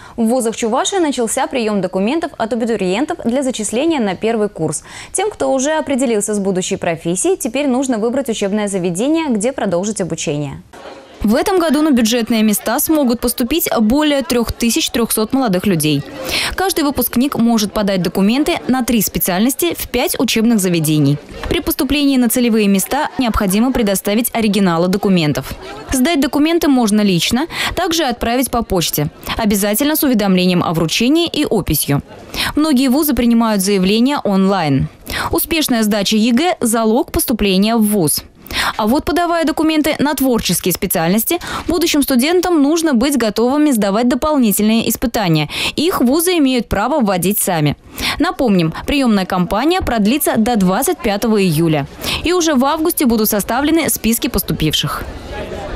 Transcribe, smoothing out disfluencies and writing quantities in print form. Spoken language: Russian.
В вузах Чувашии начался прием документов от абитуриентов для зачисления на первый курс. Тем, кто уже определился с будущей профессией, теперь нужно выбрать учебное заведение, где продолжить обучение. В этом году на бюджетные места смогут поступить более 3300 молодых людей. Каждый выпускник может подать документы на 3 специальности в 5 учебных заведений. При поступлении на целевые места необходимо предоставить оригиналы документов. Сдать документы можно лично, также отправить по почте. Обязательно с уведомлением о вручении и описью. Многие вузы принимают заявления онлайн. Успешная сдача ЕГЭ – залог поступления в вуз. А вот, подавая документы на творческие специальности, будущим студентам нужно быть готовыми сдавать дополнительные испытания. Их вузы имеют право вводить сами. Напомним, приемная кампания продлится до 25 июля. И уже в августе будут составлены списки поступивших.